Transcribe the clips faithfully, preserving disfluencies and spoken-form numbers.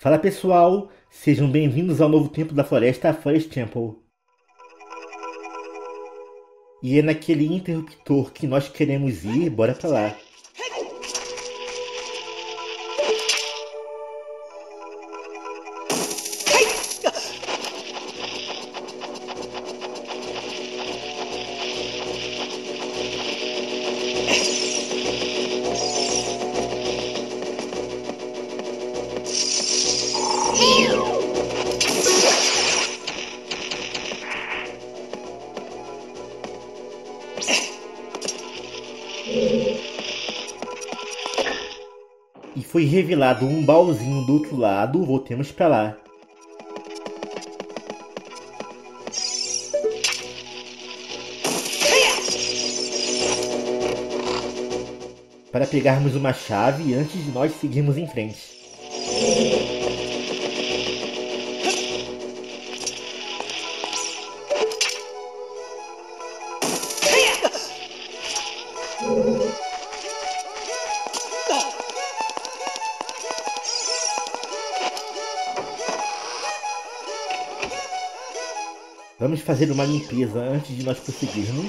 Fala pessoal, sejam bem-vindos ao novo templo da floresta, a Forest Temple. E é naquele interruptor que nós queremos ir, bora pra lá. E foi revelado um baúzinho do outro lado, voltemos pra lá. Para pegarmos uma chave antes de nós seguirmos em frente. Vamos fazer uma limpeza antes de nós prosseguirmos.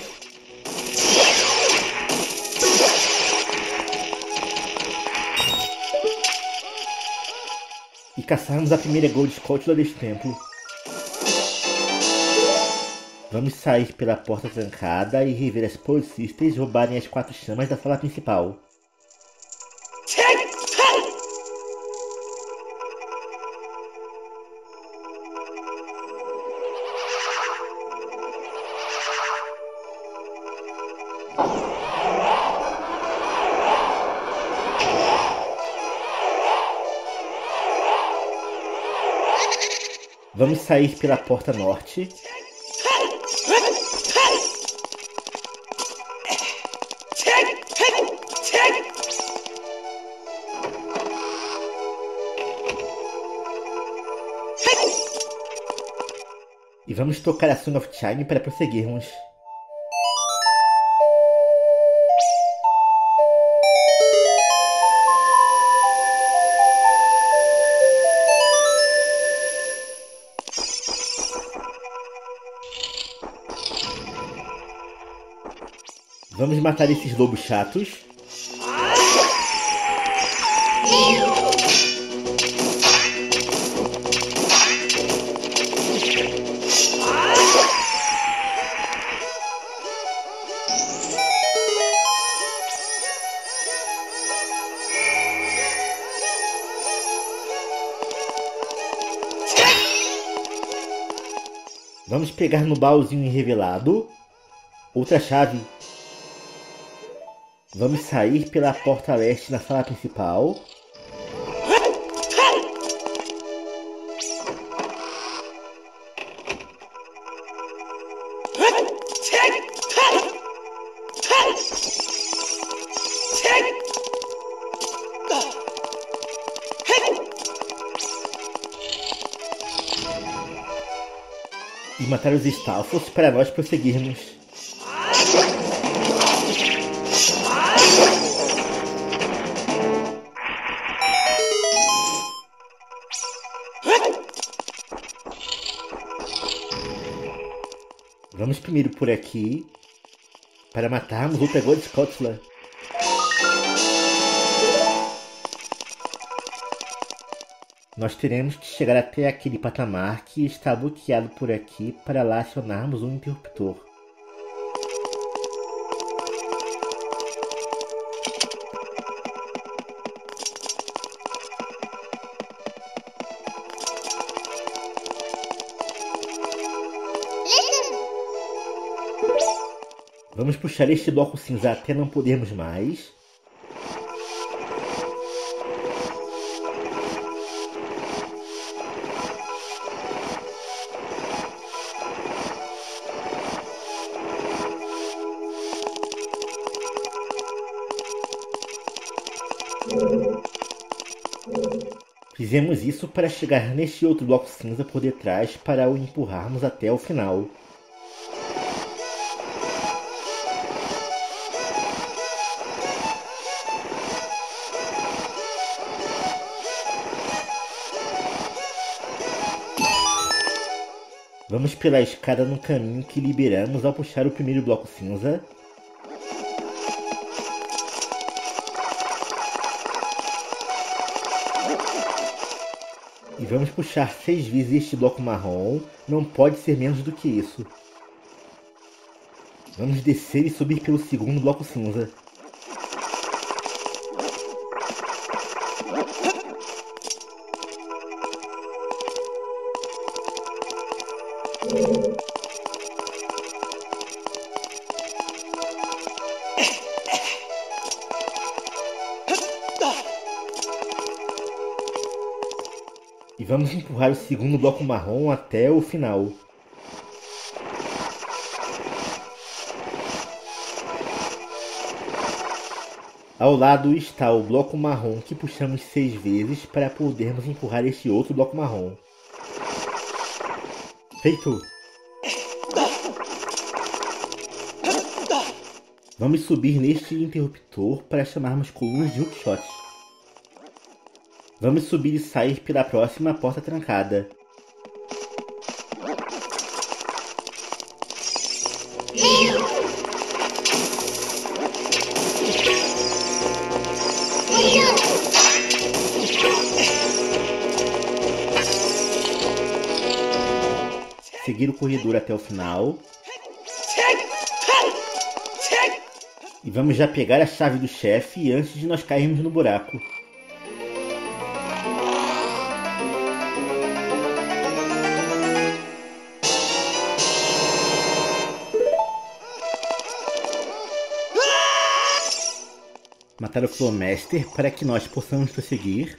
E caçarmos a primeira Gold Scotula deste templo. Vamos sair pela porta trancada e rever as Power Sisters roubarem as quatro chamas da sala principal. Vamos sair pela porta norte. E vamos tocar a Song of Chime para prosseguirmos. Vamos matar esses lobos chatos. Vamos pegar no baúzinho revelado outra chave. Vamos sair pela porta leste na sala principal. E matar os Stalfos para nós prosseguirmos. Vamos primeiro por aqui para matarmos outra Gold Scotula. Nós teremos que chegar até aquele patamar que está bloqueado por aqui para lá acionarmos um interruptor. Vamos puxar este bloco cinza até não podermos mais. Fizemos isso para chegar neste outro bloco cinza por detrás para o empurrarmos até o final. Vamos pela escada no caminho que liberamos ao puxar o primeiro bloco cinza. E vamos puxar seis vezes este bloco marrom, não pode ser menos do que isso. Vamos descer e subir pelo segundo bloco cinza. E vamos empurrar o segundo bloco marrom até o final. Ao lado está o bloco marrom que puxamos seis vezes para podermos empurrar este outro bloco marrom. Feito! Vamos subir neste interruptor para chamarmos colunas de hookshot. Vamos subir e sair pela próxima porta trancada. Seguir o corredor até o final. E vamos já pegar a chave do chefe antes de nós cairmos no buraco. Matar o Flowmaster para que nós possamos prosseguir.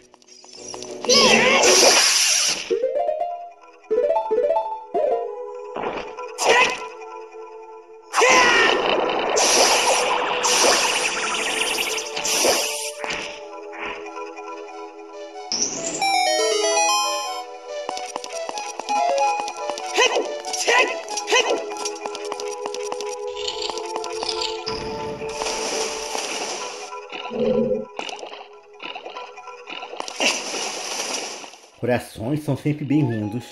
Corações são sempre bem-vindos.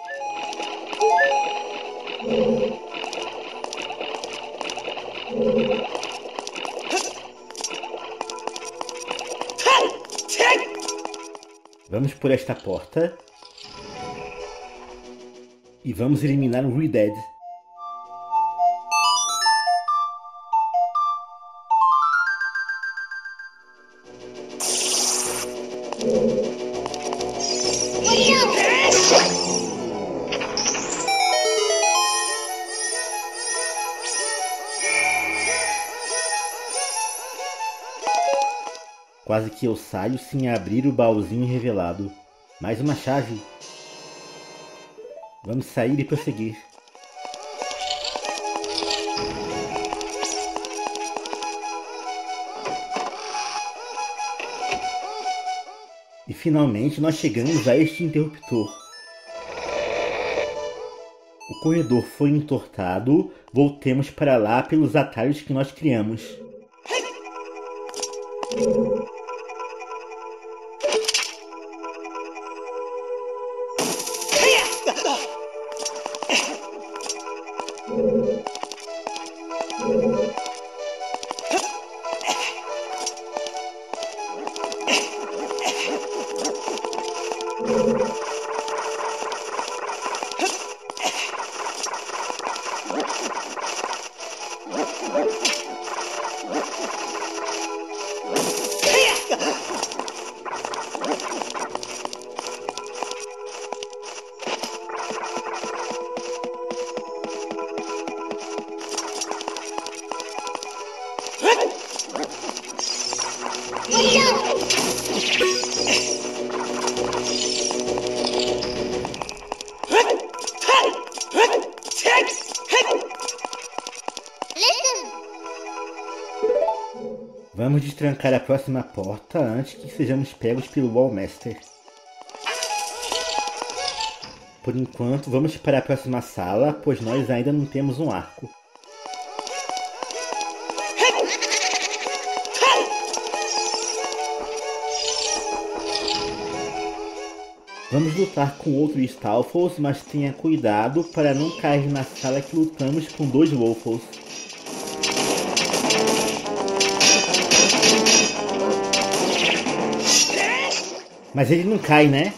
Vamos por esta porta. E vamos eliminar o Redead. Quase que eu saio sem abrir o baúzinho revelado. Mais uma chave. Vamos sair e prosseguir. E finalmente nós chegamos a este interruptor. O corredor foi entortado. Voltemos para lá pelos atalhos que nós criamos. Vamos destrancar a próxima porta antes que sejamos pegos pelo Wallmaster. Por enquanto, vamos para a próxima sala, pois nós ainda não temos um arco. Vamos lutar com outros Stalfos, mas tenha cuidado para não cair na sala que lutamos com dois Wolfos. Mas ele não cai, né?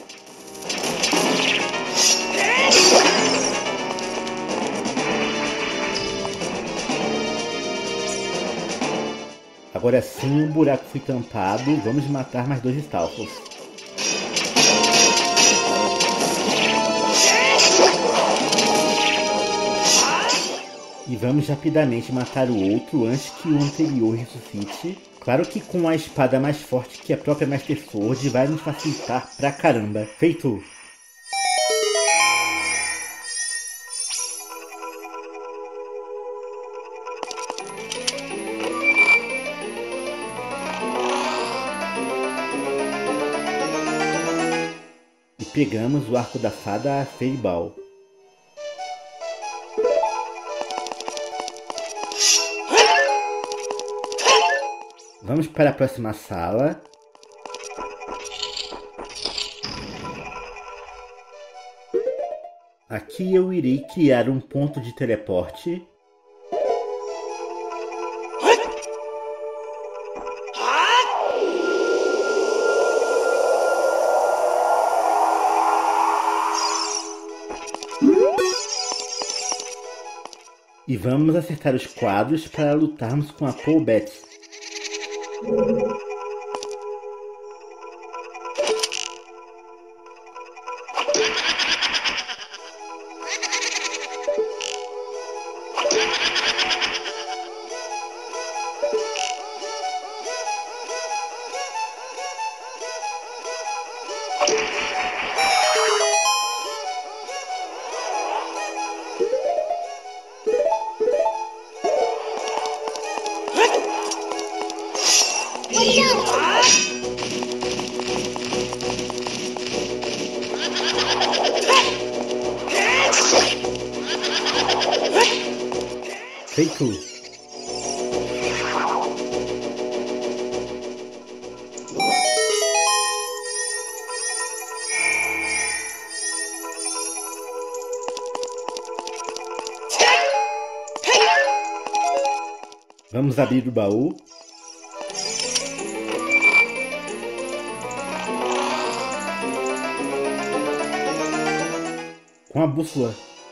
Agora sim o buraco foi tampado, vamos matar mais dois Stalfos. E vamos rapidamente matar o outro antes que o anterior ressuscite. Claro que com a espada mais forte que a própria Master Sword vai nos facilitar pra caramba. Feito! E pegamos o arco da fada Feibal. Vamos para a próxima sala. Aqui eu irei criar um ponto de teleporte. E vamos acertar os quadros para lutarmos com a Polbet. Feito! Vamos abrir o baú. Com a bússola.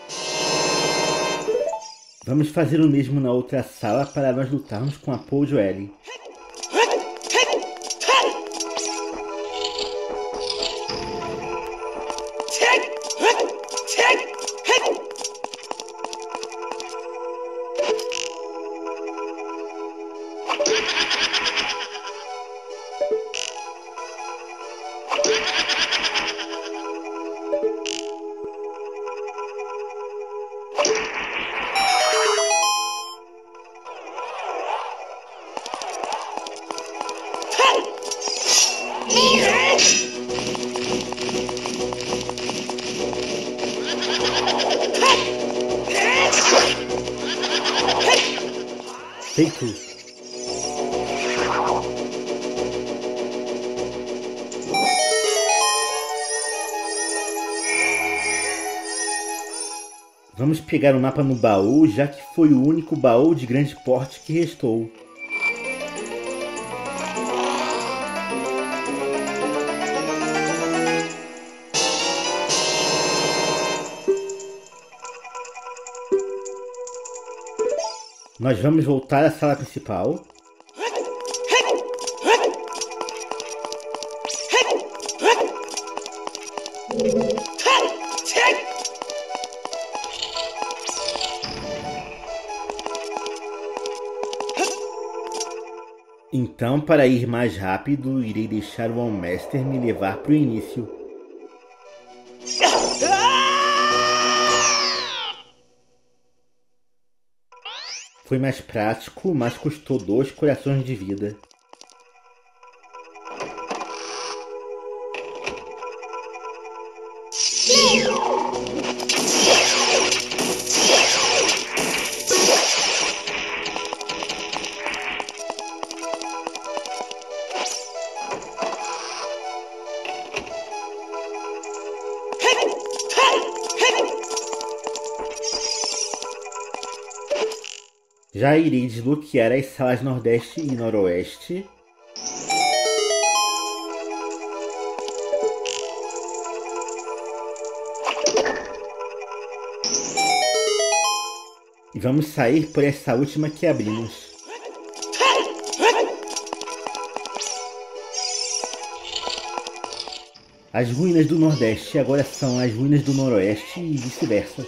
Vamos fazer o mesmo na outra sala para nós lutarmos com a Paul Joelle. Feito! Vamos pegar o mapa no baú, já que foi o único baú de grande porte que restou. Nós vamos voltar à sala principal. Então, para ir mais rápido, irei deixar o Allmaster me levar para o início. Foi mais prático, mas custou dois corações de vida. Já irei desbloquear as salas Nordeste e Noroeste. E vamos sair por essa última que abrimos. As ruínas do Nordeste agora são as ruínas do Noroeste e vice-versa.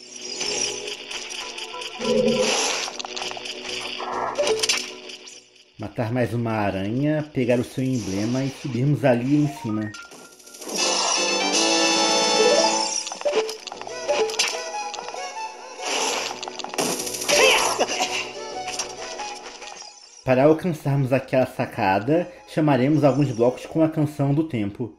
Matar mais uma aranha, pegar o seu emblema e subirmos ali em cima. Para alcançarmos aquela sacada, chamaremos alguns blocos com a canção do tempo.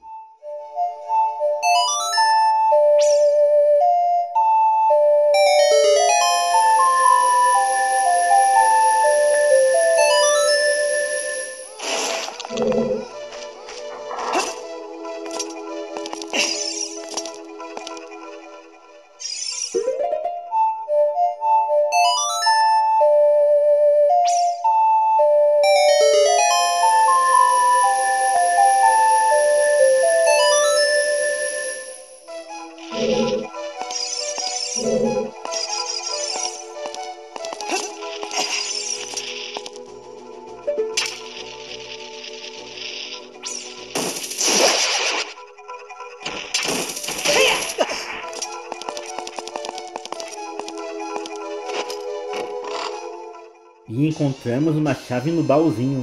E encontramos uma chave no baúzinho.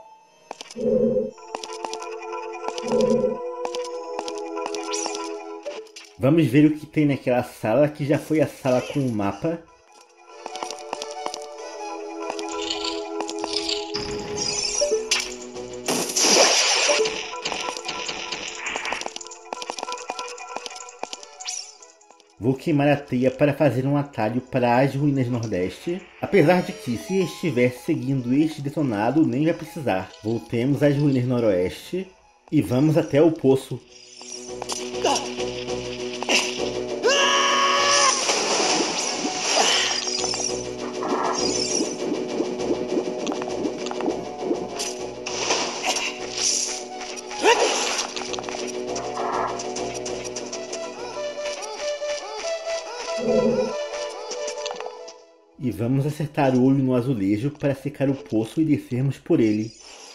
Vamos ver o que tem naquela sala que já foi a sala com o mapa. Vou queimar a teia para fazer um atalho para as ruínas Nordeste. Apesar de que, se estiver seguindo este detonado, nem vai precisar. Voltemos às ruínas Noroeste e vamos até o poço. E vamos acertar o olho no azulejo para secar o poço e descermos por ele.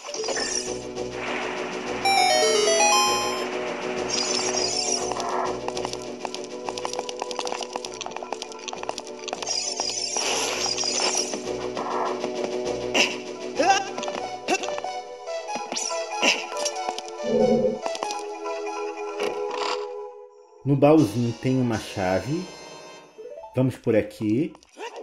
No baúzinho tem uma chave. Vamos por aqui.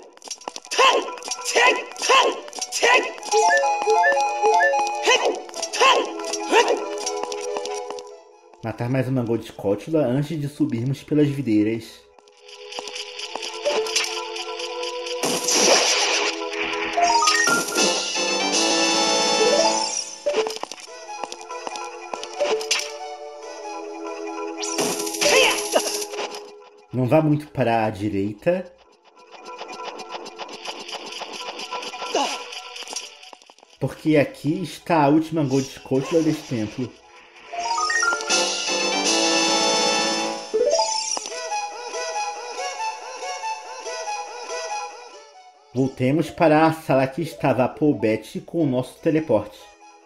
Matar mais uma Gold Scotula antes de subirmos pelas videiras. Não vá muito para a direita. Porque aqui está a última Gold Scotula desse templo. Voltemos para a sala que estava a Polbet com o nosso teleporte.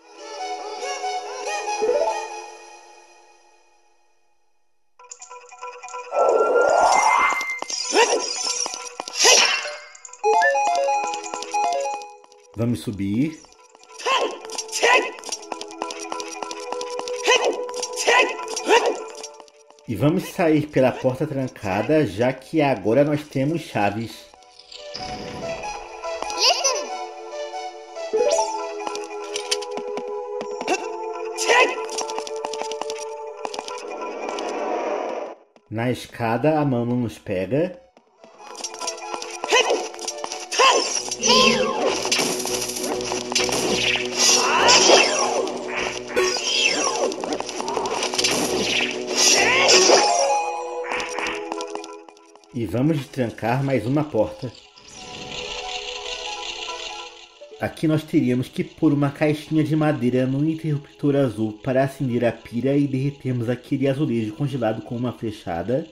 Vamos subir. E vamos sair pela porta trancada, já que agora nós temos chaves. Na escada a mão não nos pega. E vamos trancar mais uma porta. Aqui nós teríamos que pôr uma caixinha de madeira no interruptor azul para acender a pira e derretermos aquele azulejo congelado com uma flechada.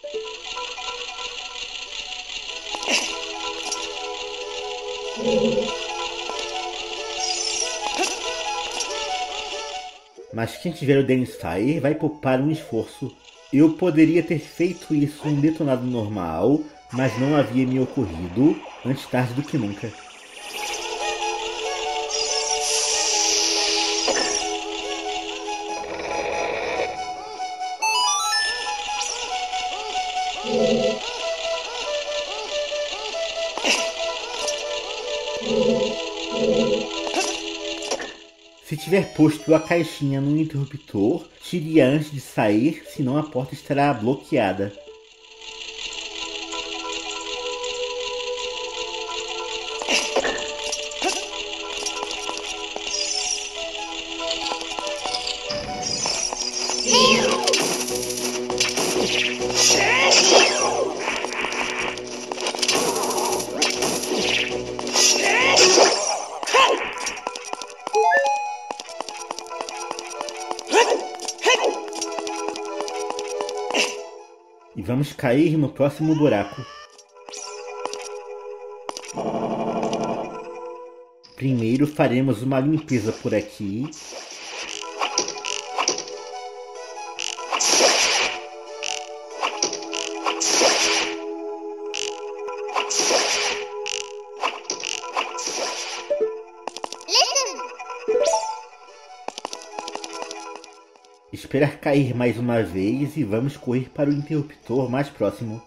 Mas quem tiver o Dennis Fire vai poupar um esforço. Eu poderia ter feito isso em detonado normal, mas não havia me ocorrido, antes tarde do que nunca. Se tiver posto a caixinha no interruptor, tire-a antes de sair, senão a porta estará bloqueada. E vamos cair no próximo buraco. Primeiro faremos uma limpeza por aqui. Esperar cair mais uma vez e vamos correr para o interruptor mais próximo.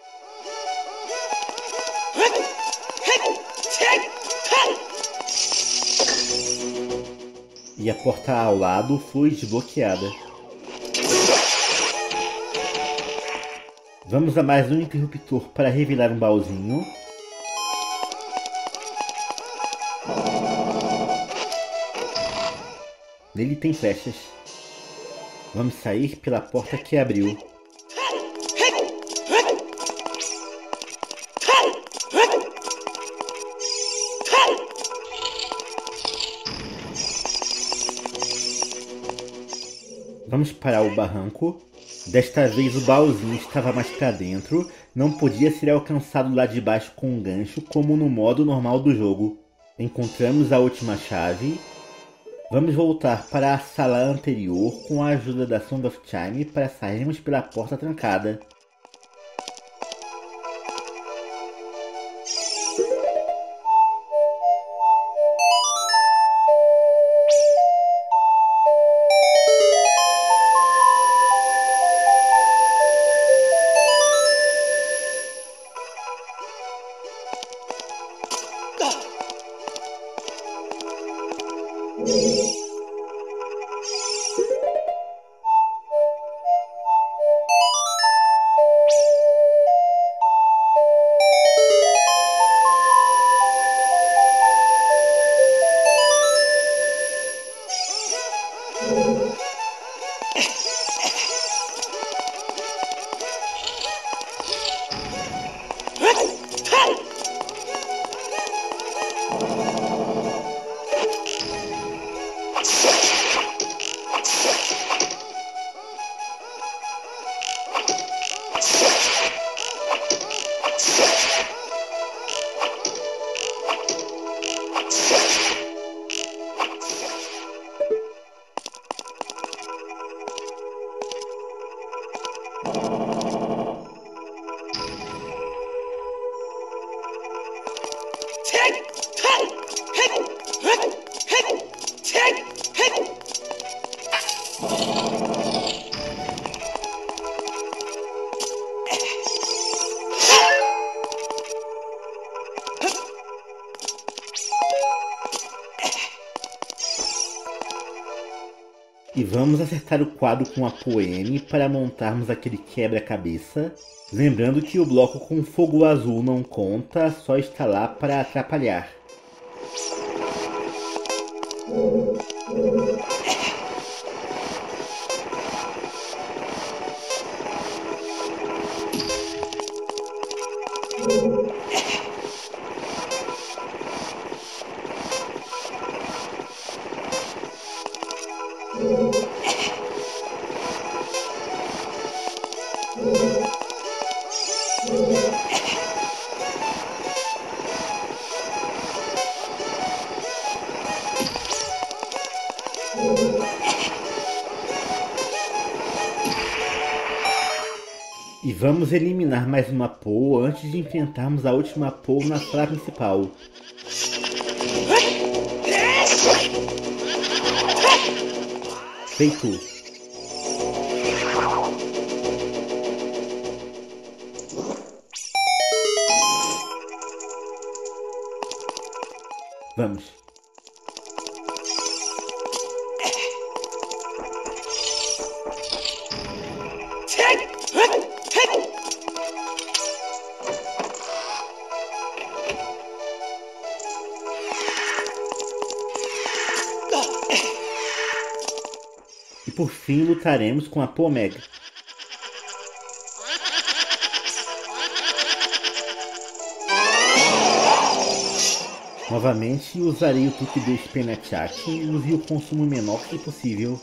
E a porta ao lado foi desbloqueada. Vamos a mais um interruptor para revelar um baúzinho. Nele tem flechas. Vamos sair pela porta que abriu. Vamos parar o barranco. Desta vez o baúzinho estava mais para dentro. Não podia ser alcançado lá de baixo com um gancho, como no modo normal do jogo. Encontramos a última chave. Vamos voltar para a sala anterior com a ajuda da Song of Chime para sairmos pela porta trancada. E vamos acertar o quadro com a Poeme para montarmos aquele quebra-cabeça. Lembrando que o bloco com fogo azul não conta, só está lá para atrapalhar. E vamos eliminar mais uma Poe antes de enfrentarmos a última Poe na sala principal. Feito! Vamos! E por fim lutaremos com a Poe Mega. Novamente usarei o truque do Spinachak e use o consumo menor que possível.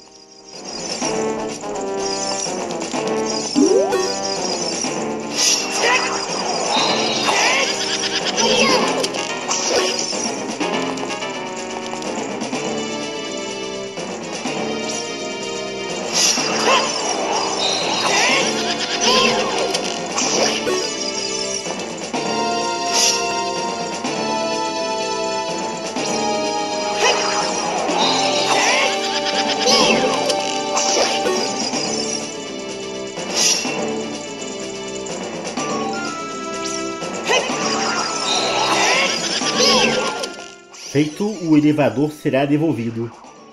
Feito, o elevador será devolvido.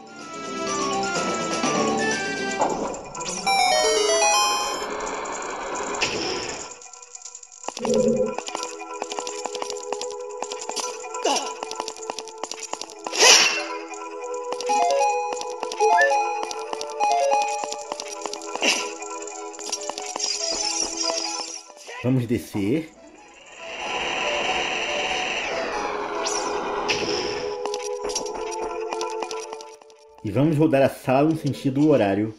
Vamos descer. E vamos rodar a sala no sentido horário.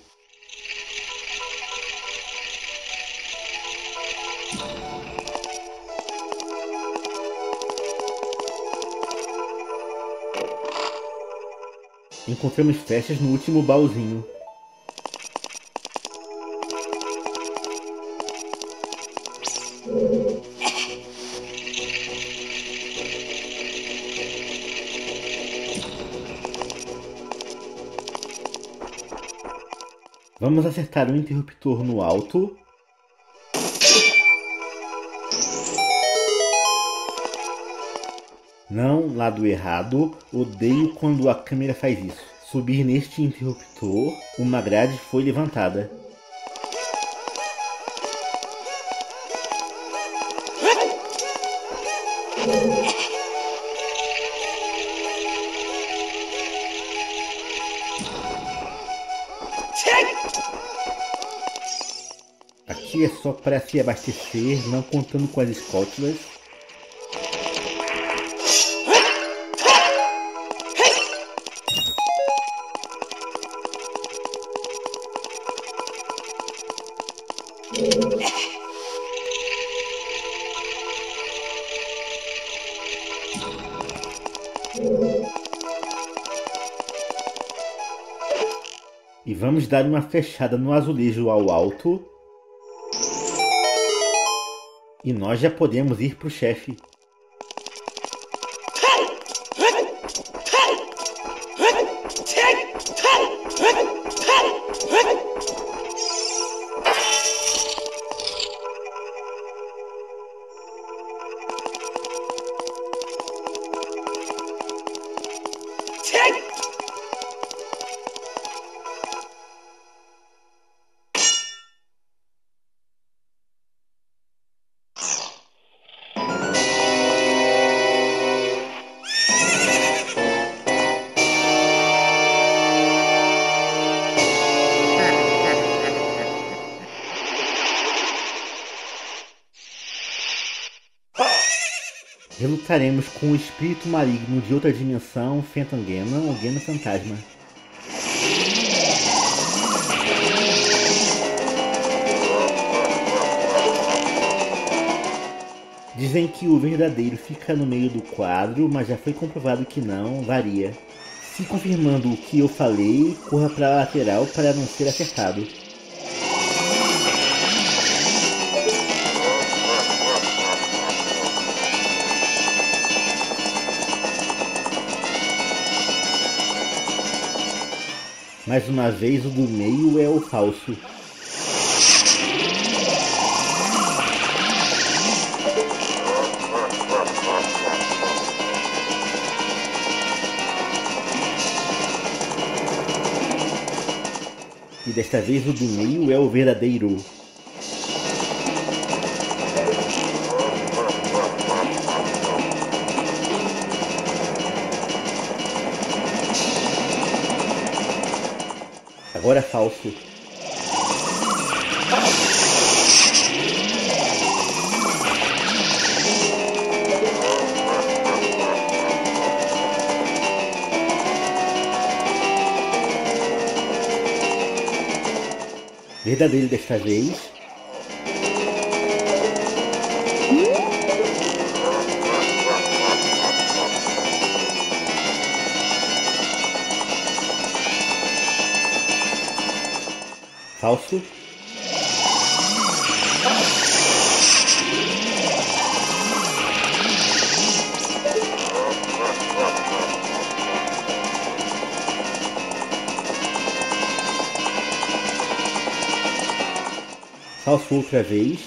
Encontramos festas no último baúzinho. Vamos acertar o interruptor no alto. Não, lado errado. Odeio quando a câmera faz isso. Subir neste interruptor, uma grade foi levantada. Aqui é só para se abastecer, não contando com as escótulas. E vamos dar uma fechada no azulejo ao alto. E nós já podemos ir para o chefe. Relutaremos com o espírito maligno de outra dimensão, Phantom Ganon, ou Ganon Fantasma. Dizem que o verdadeiro fica no meio do quadro, mas já foi comprovado que não, varia. Se confirmando o que eu falei, corra para a lateral para não ser acertado. Mais uma vez o do meio é o falso. E desta vez o do meio é o verdadeiro. Agora é falso. Verdadeiro desta vez. Falso. Falso outra vez.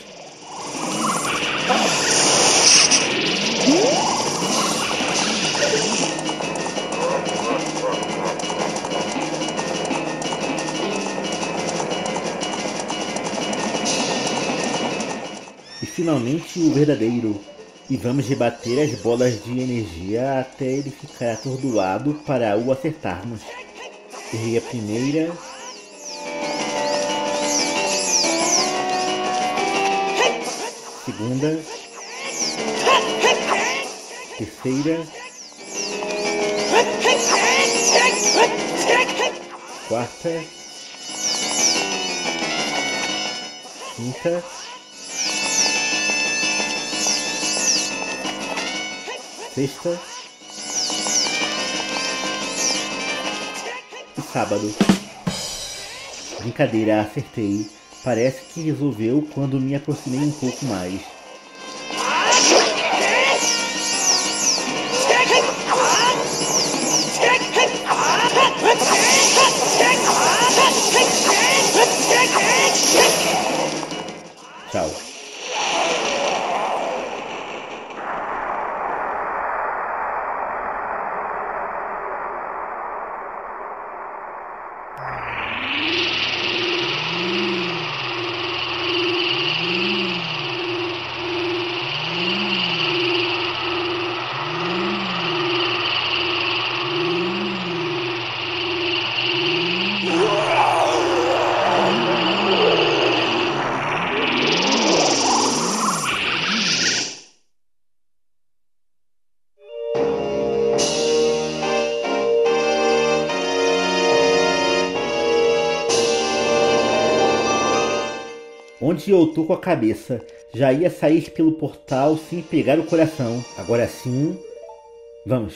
E finalmente o verdadeiro. E vamos rebater as bolas de energia até ele ficar atordoado para o acertarmos. Errei a primeira. Segunda. Terceira. Quarta. Quinta. Sexta e sábado. Brincadeira, acertei. Parece que resolveu quando me aproximei um pouco mais. Tchau. Onde eu tô com a cabeça? Já ia sair pelo portal sem pegar o coração. Agora sim, vamos.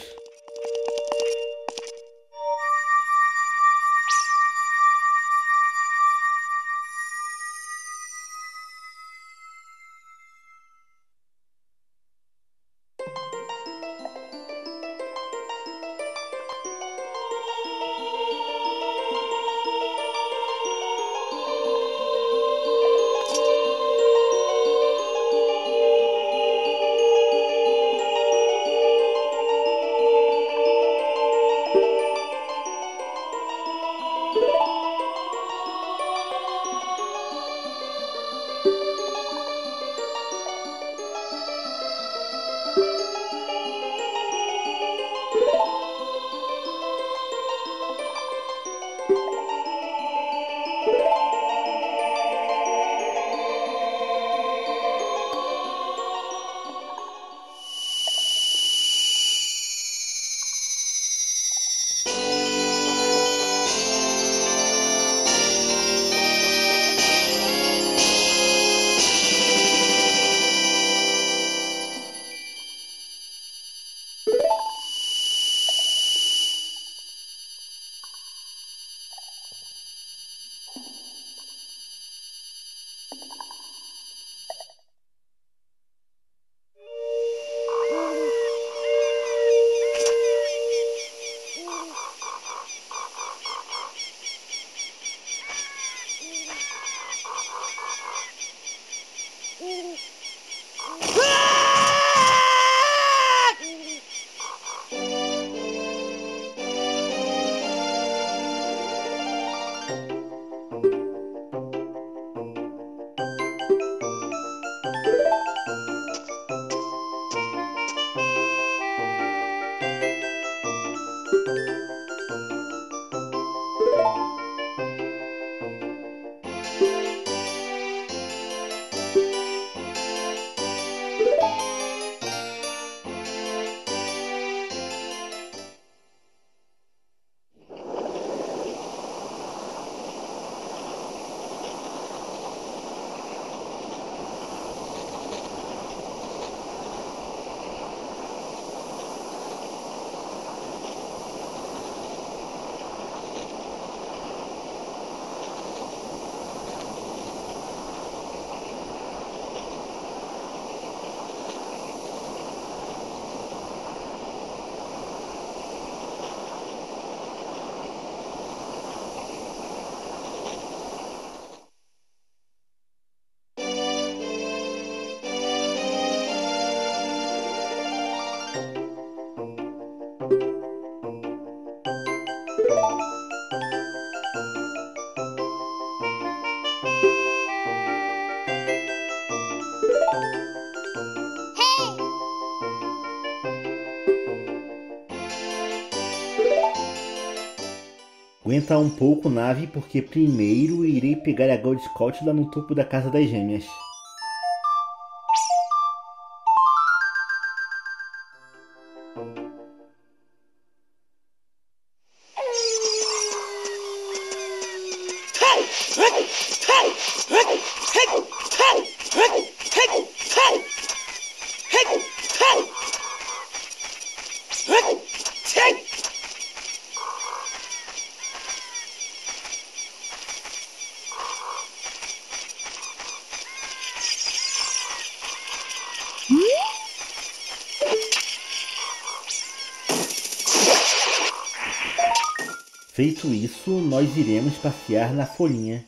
Aguenta um pouco, nave, porque primeiro irei pegar a Gold Scout lá no topo da Casa das Gêmeas. Feito isso, nós iremos passear na folhinha.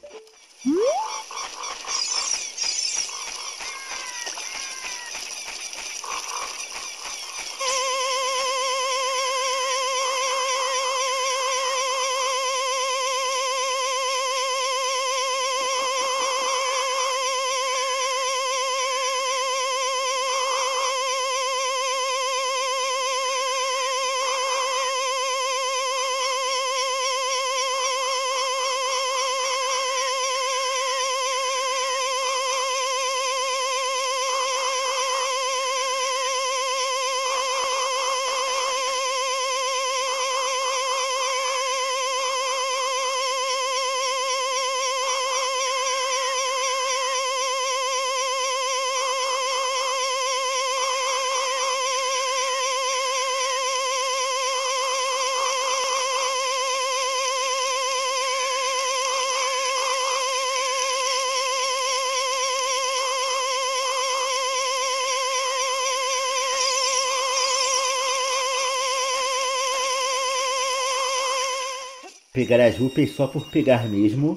Pegar as rupias só por pegar mesmo.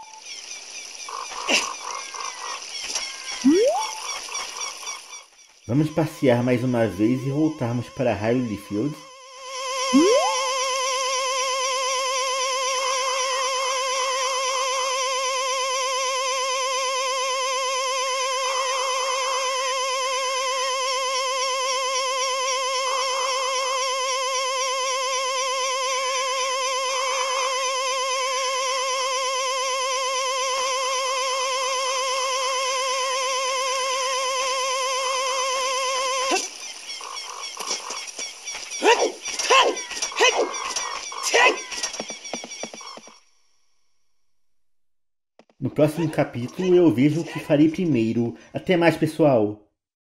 Vamos passear mais uma vez e voltarmos para Hyrule Field. No próximo capítulo eu vejo o que farei primeiro. Até mais, pessoal!